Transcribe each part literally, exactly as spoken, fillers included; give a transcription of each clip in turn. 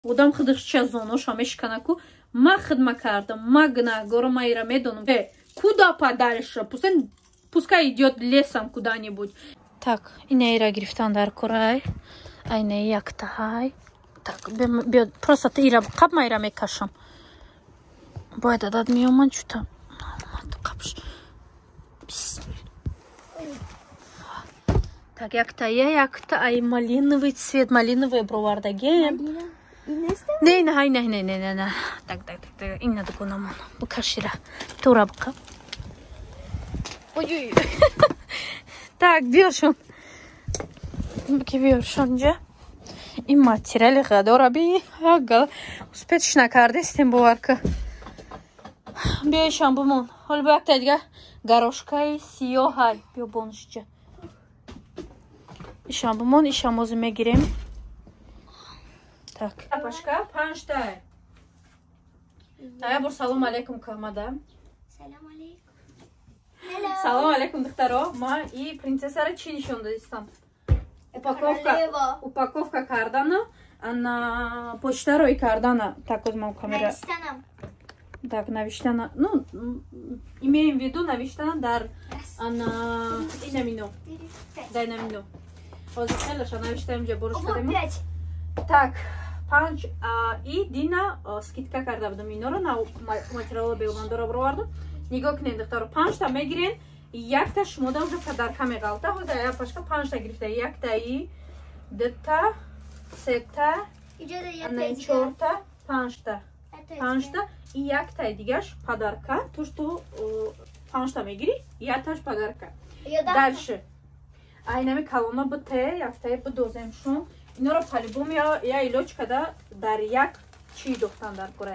Удам хидхча зоноша мешканаку. Ма хидма кардам, магна, горома ира медонам. Э, куда подальше? Пускай, пускай идет лесом куда-нибудь. Так, ине ира грифтан дар курай. Айне яктахай. Так, бе, просто ты ира, капма ира мекашам. Бояд адад миоман чута. Капш. Так, якта я, якта, ай малиновый цвет, малиновый бровардаге. Не, не, не, не, не, не, не. Так, так, так, так, инна докунамон. Букашира. Тура бука. Ой-ой. Так, бьёшон. Ки бьёшон же. И материалы гадора би. Ага. Успеть накардистим буварка. Бьёшон бумон. Хол бакта дига. Горошкай сиёхай. Бьё боншча. Ишам бумон, ишам озу мегирем. Так. Пашка, панштай. Тая бур салом алейкум камада. Салам алейкум. Салом алейкум, духтаро. Ма и принцессара чи нишон дадистам. Упаковка, упаковка кардана, она почтарой кардана. Так вот мам камера. Навиштанам. Так, навиштана. Ну, имеем в виду навиштана дар. Она и на мину. Дай на мину. Вот хелаша навиштаем же борщ кадему. Так. Панч и Дина скидка карда будам инора на материала беумандора бровардум. Нигоҳ кунед духтаро, панҷта мегирен, якта шумода уже подарка меғалта. Ҳозир я пашка панҷта гирифта, яктаи, дута, сета, ана чорта, панҷта, панҷта и яктаи дигаш подарка. То, что панҷта мегири, якташ подарка. Дальше айнами калона бите, яктаи бидоземшон. Инора по-любому я, я илоч када дар як чи дохтан дар курай.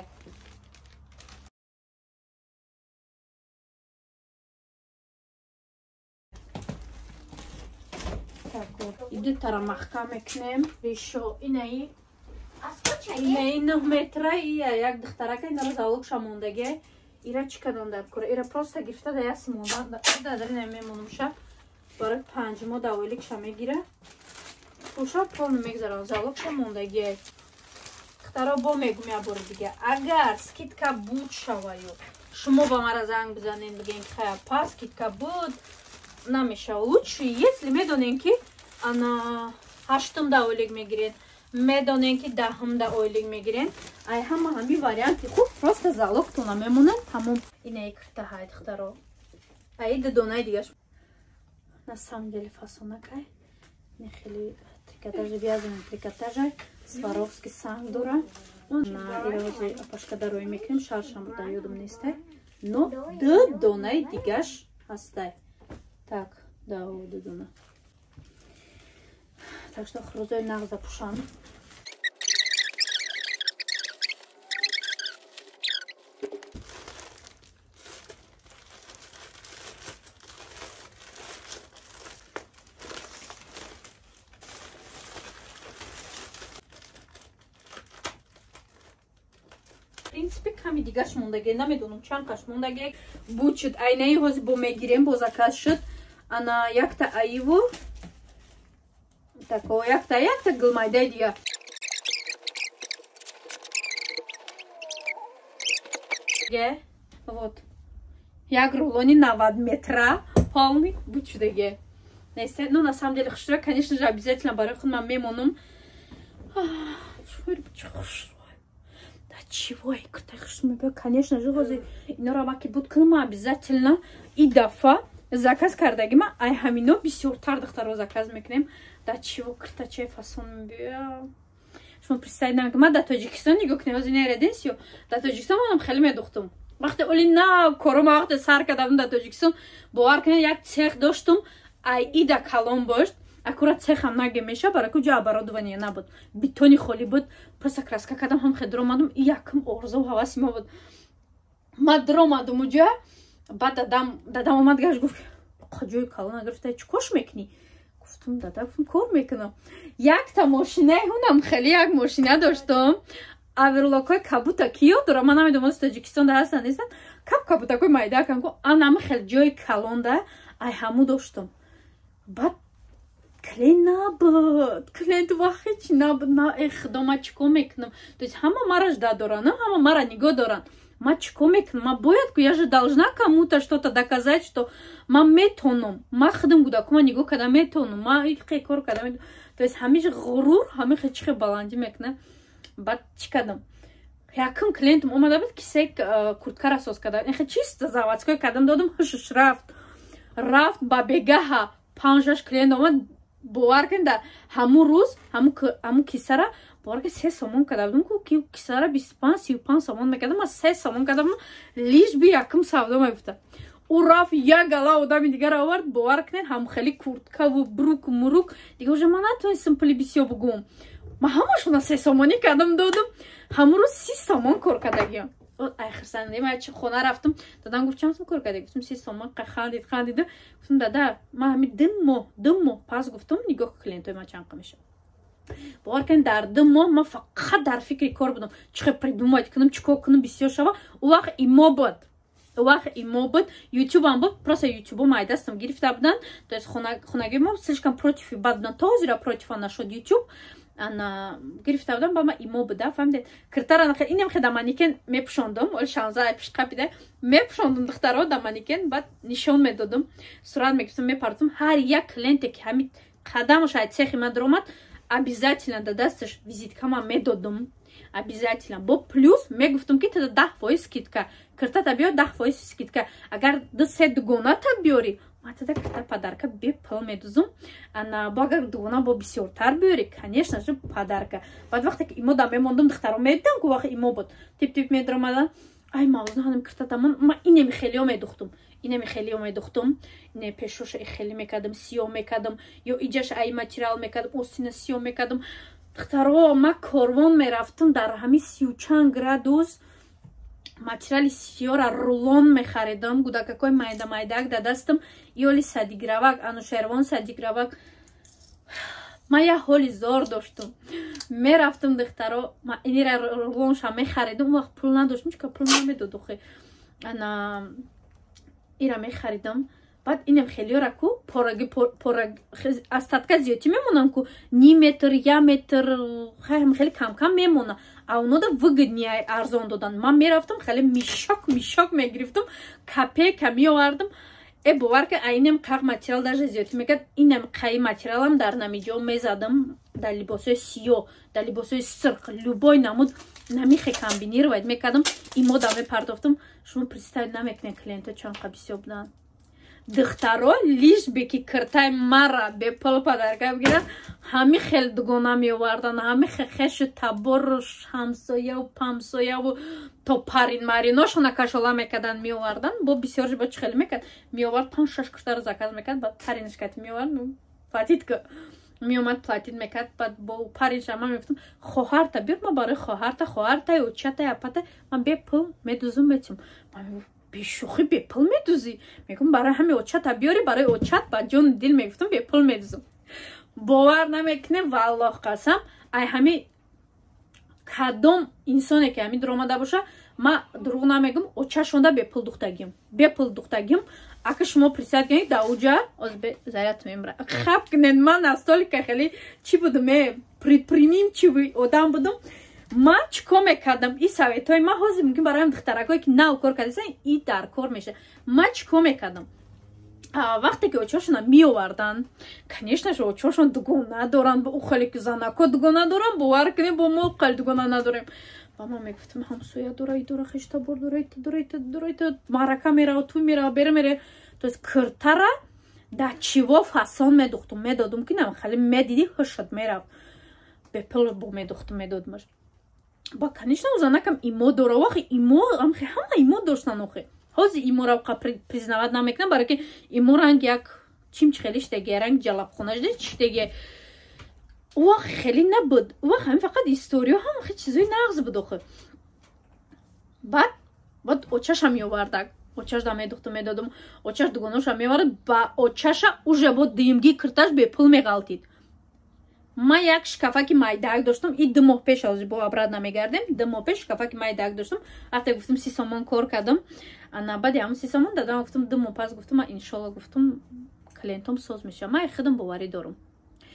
Так вот, иди тара махка мекнем. Вишо инаи. Инаи нӯҳ метра и як духтарака инара залук шамондаге. Ира чи кадан дар курай. Ира просто гирифта да я симонда. Дадари намемонумша. Барак панҷмо давоилик шамегира. Уша полно мегзарам залог шамондаги. Хтаро бо мегум я бор дига. Агар скидка буд шаваю. Шумо ба мара занг бизанен бигем ки хая па скидка буд намеша. Лучше, если медонен ки ана ҳаштум да ойлик мегирен. Медонен ки даҳум да ойлик мегирен. Ай ҳама ҳами варианти хуб просто залогтона мемонен. Тамом. Инаи кирта ҳайд хтаро. Ай дидонай дигаш. На самом деле фасонакай. Не хели трикотажи, вязаный трикотажи, Сваровский санг дора. На ирози пашка дарой мекнем, шаршам даёдум нестай. Но д донай дигаш астай. Так, да, д дона. Так что хрузой наг запушам. В принципе, ками дигаш мондаге, намедонам чанкаш мондаге бучит. Айнаи ҳозир бо мегирем, бо заказ шуд. Ана якта аиву. Тако якта якта гилмайдай дига. Ге, вот. Як рулони навад метра полный бучидаге. Несте, ну на самом деле хушра, конечно же, обязательно барои худ ман мемонам. Чего я катаюсь? Конечно же, хози инора маки буд кунам обязательно и дафа заказ кардагима. Ай ҳамино бисёртар духтаро заказ мекунем. Да чего картаче фасон бия. Шумо представить намекунем. Ма да Тоҷикистон нигоҳ кунем. Ҳозир нереденсиё. Да Тоҷикистон манам хеле медухтум. Вақте оли на корама вақте сар кардам да Тоҷикистон, бовар кунед як цех доштум. Ай ида калон бошт. Аккурат цехам наге меша, барак уҷа оборудование набуд. Бетони холӣ буд. Просто краска кардам, ҳам хедро омадам. Якам орзу ҳаваси ма буд. Ма дро омадам уҷа. Баъд дадам дадам омад гаш гуфт, қаҷои калона гирифта, чӣ кош мекунӣ? Гуфтам дада, гуфтам кор мекунам. Якта машинаи ҳунам хеле як машина доштам. Аверлокои кабута ки ёд дорам, ман намедонам аз Тоҷикистонда ҳастан нестан. Каб кабутакои майдакам ко анам хеле ҷои калонда ай ҳаму доштам. Баъд клиент набуд, клиент вақти чи набуд, ма эх худо ма чико мекунам. То есть ҳама мара жда доран, ҳама мара нигоҳ доран. Ма чико мекунам? Ма бояд ку я же должна кому-то что-то доказать, что ма метонам. Ма худам гуда ку ма нигоҳ када метонам. Ма ихе кор када метонам. То есть ҳамиша ғурур, ҳамиша чихе баландӣ мекунам. Баъд чӣ кардам? Якум клиентам омада буд кисаи курткара соз карда. Эхе чиста заводской кардам, додам, ҳушуш рафт. Рафт ба бегаҳа панҷ-шаш клиент омад, бовар кунед дар ҳамун рӯз ҳамун кисара бовар кунед се сомон карда будам, ку кисара бисту панҷ сию панҷ сомон мекардам, аз се сомон карда будам, лиш би якум савдо мебуфта. Ӯ рафт як гала одами дигар овард, бовар кунед ҳам хеле курткаву брук мурук, дига уже ман натонистам пули бисёр бугум. Ма ҳамашона се сомонӣ кардам, додам, ҳамун рӯз си сомон кор кардагиам. Ахирсанде ма чи хона рафтам, дадам гуфт чанд сом кор кардаги? Гуфтам си сомон. Хандид хандида, гуфтам дада ма ҳами дим моҳ дим моҳ пас гуфтам нигоҳ клиентои ма чанд меша. Бовар кунед дар дим моҳ ма фақат дар фикри кор будам, чӣ хел придумать кунам, чӣ кор кунам бисёр шава. У вақт имо буд. У вақт имо буд, ютубам буд, просто ютубом ай дастам гирифта буданд, то есть хонагии мо слишком против и бад буданд, то ҳозира против ана шуд ютуб. Ана гирифта будам ба ма имо буда, фаҳмидед? Киртара нахе инем хе да манекен мепӯшондам, оли шанза пишқапида мепӯшондам духтаро да манекен, баъд нишон медодам, сурат мегирифтам, мепардозам. Ҳар як клиенте ки ҳамин қадамаш ай цехи ман даромад, обязательно да дасташ визиткама медодам. Обязательно. Бо плюс мегуфтам ки тада даҳ фоиз скидка. Киртата биёр даҳ фоиз скидка. Агар ду се дугоната биёри, ма тада кирта падарка бепул медузам. Ана бо агар дугона бо бисёртар биёри, конечно же падарка. Баъд вақте ки имо да мемондам духтаро медидам ку вақти имо буд. Тип тип медромадан. Ай мавзу ҳанам киртата ман ма инеми хелио медухтам. Инеми хелио медухтам. Ине пешоша хели мекардам, сиё мекардам, ё иҷаш ай материал мекардам, остина сиё мекардам. Духтаро ма корвон мерафтам дар ҳами сию чанд градус материали сиёра рулон мехаридам, гудакакои майда майдак да дастам, ёли садигравак, анушервон садигравак. Ма я ҳоли зор доштам. Мерафтам духтаро, ма инира рулонша мехаридам, вақт пул надоштам, чука пул намедод охе. Ана ира мехаридам. Баъд инем хелиёра ку пораги пораги астатка зиёдтӣ мемонам ку ним метр я метр хеле камкам мемона. А унода выгоднее арзон додан. Ман мерафтам хеле мишок мишок мегирифтам, капека меовардам. Э бовар ки инем қақ материал даже зиёдтӣ мекард, инем қаи материалам дар намиҷо мезадам, дар либосои сиё, дар либосои сирқ, любой намуд намихе комбинировать мекардам, имо да мепардохтам. Шумо представить намекунед клиентҳо чанд бисёр буданд. Духтаро лиш би ки киртаи мара бепул падарка бигирад, ҳами хел дугона меовардан, ҳами хешу табору ҳамсояву памсояву то парин мариношона кашола мекардан меовардан. Бо бисёр жиба чӣ хеле мекард, меовард панҷ шаш куштаро заказ мекард, баъд паринш кати меовард, платитка меомад платит мекард, баъд бо паринша ман мегуфтам хоҳарта биёр, ма барои хоҳарта хоҳартай учатай апатай ман бепул медузум метим. Ман бешӯхӣ бепул медузӣ? Мегӯм барои ҳами очата биёри, барои очат ба ҷони дил мегуфтам бепул медузам. Бовар намекунем валлоҳ қасам, ай ҳами кадом инсоне ки ҳами дуромада боша, ма дурӯғ намегӯм, очашонда бепул духтагиам. Бепул духтагиам. Ака шумо представить кунед да уҷа озбе заряд мемра. Хаб кунед ман настолика хеле чӣ будам, предприимчивый одам будам. Ма чӣ кор мекардам? И советҳои ма ҳозир мумкин барои духтаракое ки нав кор кардасан и дар кор меша. Ма чӣ кор мекардам? Вақте ки очошона меовардан, конечно же очошон дугона доранд, бо хеле ки занако дугона доранд, бовар кунед бо мо хеле дугона надорем. Ба ман мегуфтам ҳамсоя дора, и дора, хештабор дора, ита дора, ита дора, ита марака мерава, ту мерава, бера мере. То есть киртара да чиво фасон медухтам, медодум ки нам хеле медиди ҳушад мерав. Бепул бо медухтам, медодмаш. Ба конечно занакам имо дора, вақти имо амхе ҳама имо доштан охе. Ҳозир имора признават намекунам, барои ки имо ранг як чимч хеле штеге, ранг ҷалабхона жде штеге. Вақ хеле набуд. Вақ ҳами фақат историё ҳам хе чизои нағз буд охе. Баъд баъд очаша меовардак. Очаш да медухтам, медодам. Очаш дугоноша меовард, ба очаша уже бо димги кирташ бепул меғалтид. Ма як шкафаки майдак доштам, и ду моҳ пеш ҳозир бо обрат намегардем, ду моҳ пеш шкафаки майдак доштам. Вақте гуфтам си сомон кор кардам, ана баъди ҳамн си сомон дадам, гуфтам ду моҳ пас, гуфтам ма иншолла, гуфтам клиентом соз меша. Ма худам боварӣ дорам.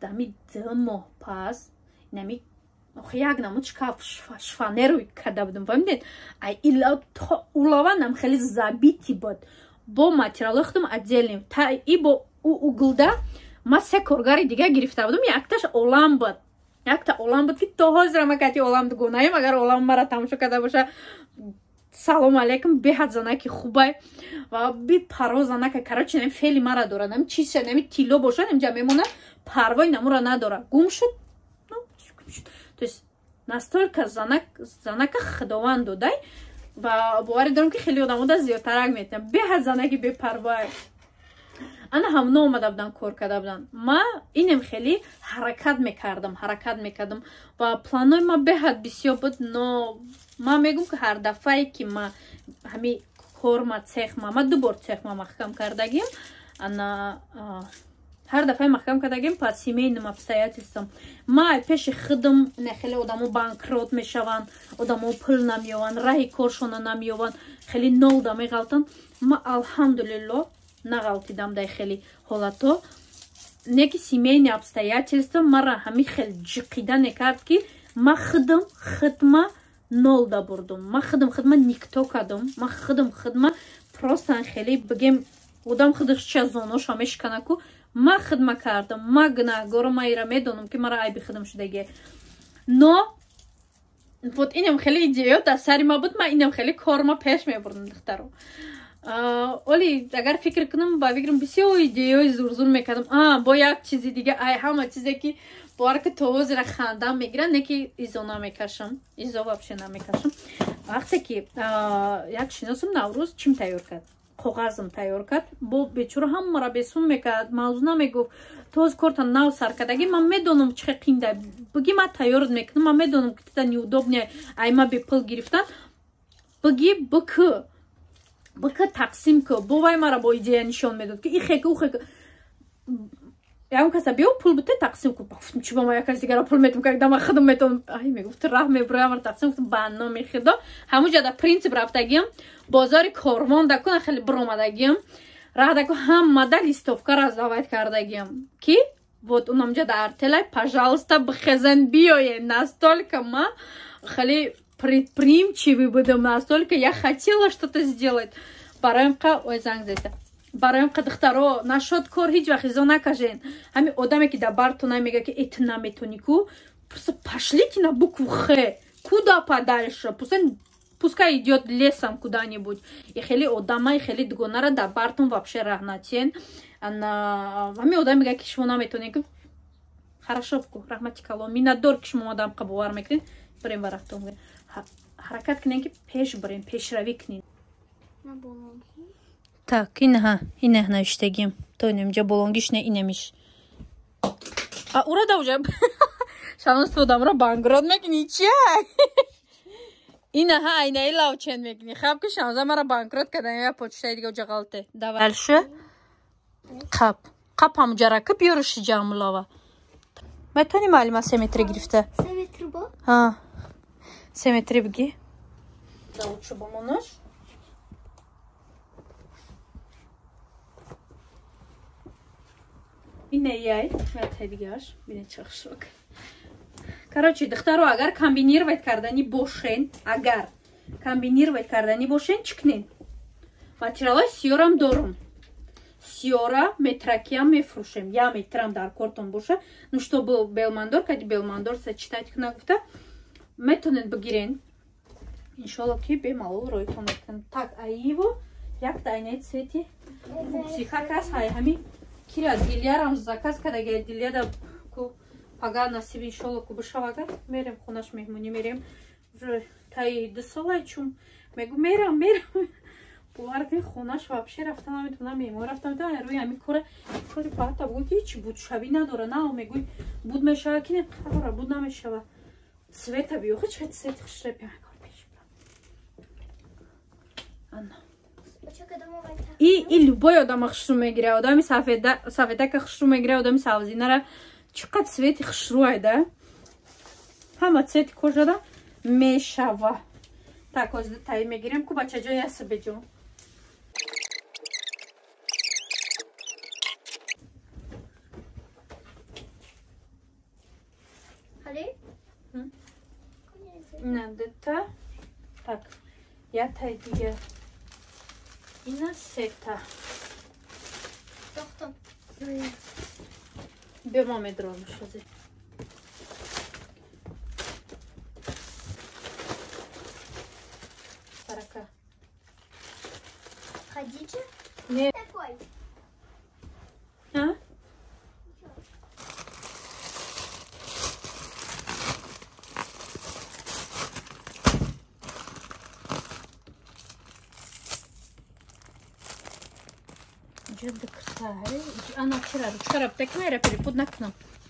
дами ду моҳ пас инами як намуд шкаф шфанеруй карда будам фаҳмидед ай ила то улаванам хеле забити буд бо материали худам отдельный та и бо углда ма се коргари дига гирифта будам якташ олам буд якта олам буд ки то ҳозир ма кати олам гунаем агар олам мара тамошо карда боша салом алейкум беҳад занаки хубай ва би паро занака короче нами фели мара дора нами чиз нами тило боша нами ҷа мемона парвои намура надора гум шуд то есть настолько занак занака худованд додай ва бовари дорам ки хеле одамода зиёдтарак метавонам беҳад занаки бепарвай ана ҳамна омада будан кор карда будан ма инем хеле ҳаракат мекардам ҳаракат мекардам ва планои ма беҳад бисёр буд но ма мегум ки ҳар дафъае ки ма ҳами корма цехма ма ду бор цехма маҳкам кардагим ана ҳар дафъае маҳкам кардагим по семейным обстоятельствам ма пеши худам не хеле одамо банкрот мешаванд одамо пул намеёванд раҳи коршона намеёванд хеле нолда меғалтанд ма алҳамдулиллоҳ нағалтидам дар хеле ҳолато не ки семейни обстоятельства мара ҳами хеле ҷиқида некард ки ма худам хидма нолда бурдум ма худам хидма никто кардам ма худам хидма просто хеле бигем одам худаш ча зоноша мешканаку ма хидма кардам ма гунаҳгоро ма ира медонам ки мара айби худам шудагие но вот инам хеле идеё дар сари ма буд ма инам хеле корма пеш мебурдам духтаро оли агар фикр кунам ба фикрам бисёр идеёи зурзур мекардам а бо як чизи дига ай ҳама чизе ки бовар ки то ҳозира хандам мегирад не ки изо намекашам изо вообще намекашам вақте ки як шиносам наврӯз чим тайёр кард коғазм тайёр кард бо бечора ҳамаро бесун мекард мавзӯ намегуфт то ҳоз корта нав сар кардагӣ ман медонам чӣ қинда биги ман тайёрат мекунам ман медонам ки тида неудобне ай ма бепул гирифтан биги бики бика тақсим ку бовай мара бо идея нишон медод ки ихека ухека ягон каса биё пул бите тақсим ку гуфтам чӣ ба ма як кас дигара пул метам когда ма худам метавонам ай мегуфт раҳ мебурам мара тақсим гуфтам ба номи худо ҳамуҷа да принцип рафтагиам бозори корвон дакуна хеле биромадагиам раҳдаку ҳамада листовка раздавайт кардагиам ки вот унамҷа да артелай пожалуйста бихезен биёен настолько ма хеле предприимчивый будем настолько я хотела что-то сделать бароим ка ой занг зеста бароим ка духтаро нашод кор ҳеҷ вақт изо накажен ҳами одаме ки дар бартона мега ки эт наметони ку просто пошлите на букву х куда подальше пускай идет лесом куда-нибудь и хеле одамаи хеле дугонара дар бартон вообще раҳ натиен ҳами одаме мега ки шумо наметонен ку хорошо ку раҳматикалло миннатдор ки шумо одам ка бовар мекунед барем варахтон ҳаракат кунем ки пеш барем пешравӣ кунем так инаҳа инеҳ навиштагим то инамҷа болонгиш не инамиш а ура давҷа шанос одамро бангрот мекуни чай инаҳа айнаи лавчен мекуни хаб ки шаноза мара банкрот кардан я почтаи дига уҷа ғалте давалшо қап қап ҳамуҷа ракиб ёруши ҷамулова метони маълима се метри гирифта се метри бо ҳа се метри бигӣ давучу бомонош инеяй метедигаш бине чахшок короче духтаро агар комбинировать кардани бошен агар комбинировать кардани бошен чӣ кунен материалои сиёрам дорум сиёра метракиам мефурӯшем я метрам дар кортон боша ну чтобы белмандор кади белмандор сочетать куна гуфта метонед бигирен иншалло ки бемалол ройтон мекунад так аиво як дайнаи цвети фукси как раз ҳай ҳами кира дилярам заказ кардаги диляда ку пага насиб иншалло ку бишав агар мерем хонаш меҳмонӣ мерем таи ду солай чум мегу мерам мерам бовар ки хонаш вообще рафта наметавонам меҳмон рафта метавонам рӯи ҳамин кора кори паата буд ҳеҷ будшавӣ надора на мегӯй буд мешава ки не қара буд намешава цвета биёхи чӣ цвети хушреб якор пеш ана и и любой одама хушрӯ мегирад одами сафеда сафедака хушрӯ мегирад одами савзинара чиқад цвети хушрӯ айда ҳама цвети кожада мешава так ҳозир таи мегирем ку бачаҷо ясабеҷон Инадета. Так, я тайдиге. Ина сета. Доктор. Бема медрону шази. Барака. Хадиджа? Не. Такой. А? Джебдик сари. Ана вчера, вчера так мера перепод на окно.